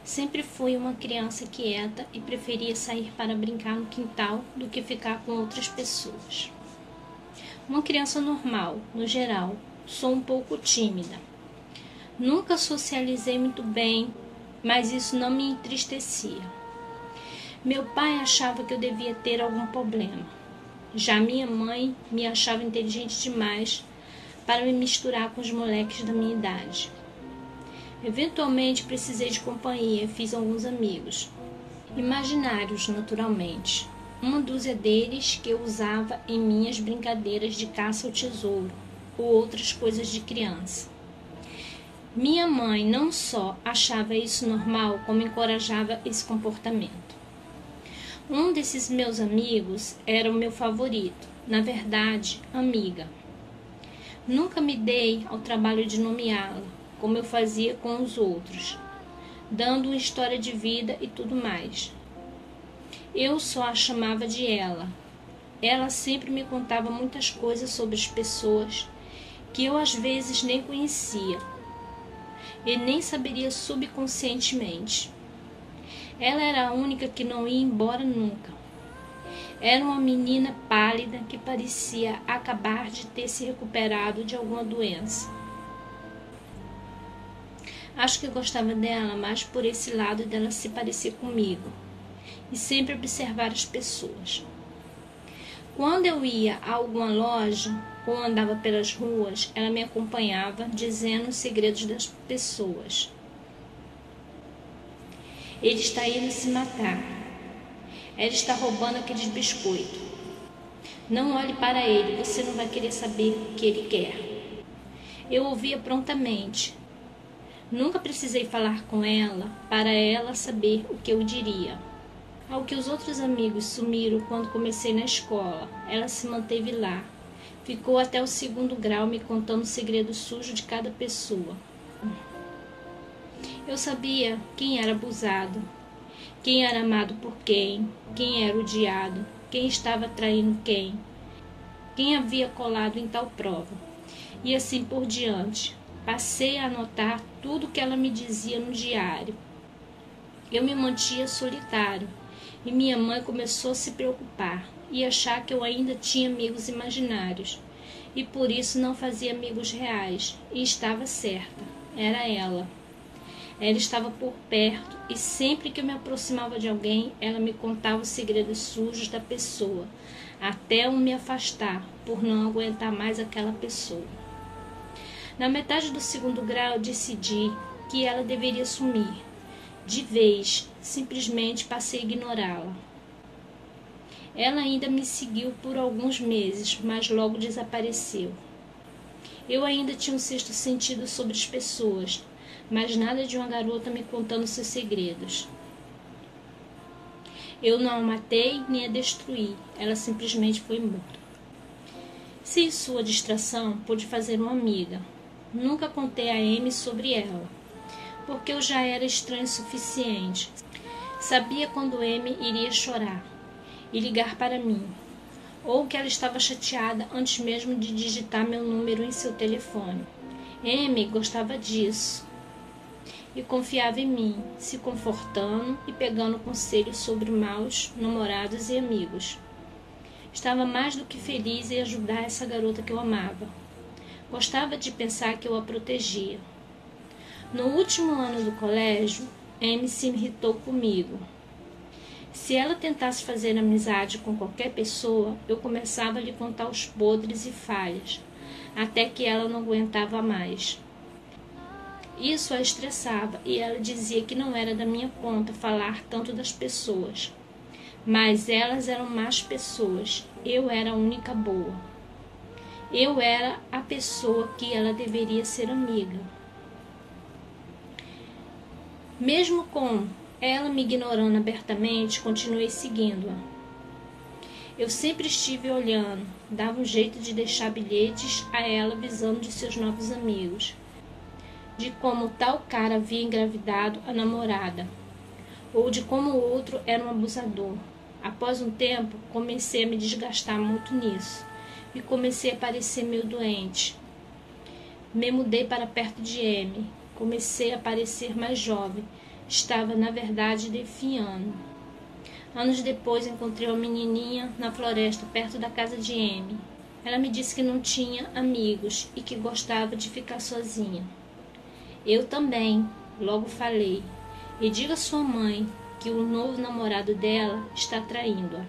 Sempre fui uma criança quieta e preferia sair para brincar no quintal do que ficar com outras pessoas. Uma criança normal, no geral, sou um pouco tímida. Nunca socializei muito bem, mas isso não me entristecia. Meu pai achava que eu devia ter algum problema. Já minha mãe me achava inteligente demais para me misturar com os moleques da minha idade. Eventualmente precisei de companhia e fiz alguns amigos. Imaginários, naturalmente. Uma dúzia deles que eu usava em minhas brincadeiras de caça ao tesouro ou outras coisas de criança. Minha mãe não só achava isso normal, como encorajava esse comportamento. Um desses meus amigos era o meu favorito, na verdade, amiga. Nunca me dei ao trabalho de nomeá-la, como eu fazia com os outros, dando uma história de vida e tudo mais. Eu só a chamava de ela. Ela sempre me contava muitas coisas sobre as pessoas que eu às vezes nem conhecia e nem saberia subconscientemente. Ela era a única que não ia embora nunca. Era uma menina pálida que parecia acabar de ter se recuperado de alguma doença. Acho que eu gostava dela mais por esse lado dela se parecer comigo e sempre observar as pessoas. Quando eu ia a alguma loja ou andava pelas ruas, ela me acompanhava dizendo os segredos das pessoas. Ele está indo se matar. Ela está roubando aqueles biscoitos. Não olhe para ele, você não vai querer saber o que ele quer. Eu ouvia prontamente. Nunca precisei falar com ela para ela saber o que eu diria. Ao que os outros amigos sumiram quando comecei na escola, ela se manteve lá. Ficou até o 2º grau me contando o segredo sujo de cada pessoa. Eu sabia quem era abusado, quem era amado por quem era odiado, quem estava traindo quem havia colado em tal prova, e assim por diante. Passei a anotar tudo que ela me dizia no diário. Eu me mantinha solitário e minha mãe começou a se preocupar e achar que eu ainda tinha amigos imaginários e por isso não fazia amigos reais. E estava certa, era ela. Ela estava por perto e sempre que eu me aproximava de alguém, ela me contava os segredos sujos da pessoa, até eu me afastar por não aguentar mais aquela pessoa. Na metade do 2º grau, decidi que ela deveria sumir. De vez, simplesmente passei a ignorá-la. Ela ainda me seguiu por alguns meses, mas logo desapareceu. Eu ainda tinha um 6º sentido sobre as pessoas, mas nada de uma garota me contando seus segredos. Eu não a matei nem a destruí, ela simplesmente foi morta. Se em sua distração pude fazer uma amiga, nunca contei a Amy sobre ela, porque eu já era estranho o suficiente. Sabia quando Amy iria chorar e ligar para mim, ou que ela estava chateada antes mesmo de digitar meu número em seu telefone. Amy gostava disso e confiava em mim, se confortando e pegando conselhos sobre maus namorados e amigos. Estava mais do que feliz em ajudar essa garota que eu amava. Gostava de pensar que eu a protegia. No último ano do colégio, Amy se irritou comigo. Se ela tentasse fazer amizade com qualquer pessoa, eu começava a lhe contar os podres e falhas, até que ela não aguentava mais. Isso a estressava e ela dizia que não era da minha conta falar tanto das pessoas. Mas elas eram más pessoas, eu era a única boa. Eu era a pessoa que ela deveria ser amiga. Mesmo com ela me ignorando abertamente, continuei seguindo-a. Eu sempre estive olhando, dava um jeito de deixar bilhetes a ela avisando de seus novos amigos, de como tal cara havia engravidado a namorada, ou de como o outro era um abusador. Após um tempo, comecei a me desgastar muito nisso e comecei a parecer meio doente. Me mudei para perto de Amy, comecei a parecer mais jovem, estava, na verdade, defiando. Anos depois, encontrei uma menininha na floresta, perto da casa de Amy. Ela me disse que não tinha amigos e que gostava de ficar sozinha. Eu também, logo falei. E diga à sua mãe que o novo namorado dela está traindo-a.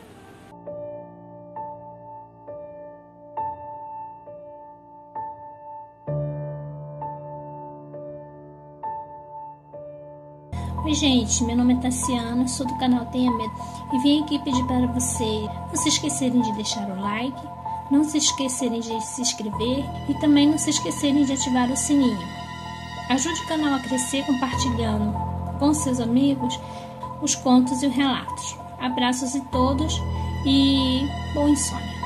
Oi gente, meu nome é Tassiana, sou do canal Tenha Medo e vim aqui pedir para vocês não se esquecerem de deixar o like, não se esquecerem de se inscrever e também não se esquecerem de ativar o sininho. Ajude o canal a crescer compartilhando com seus amigos os contos e os relatos. Abraços a todos e boa insônia!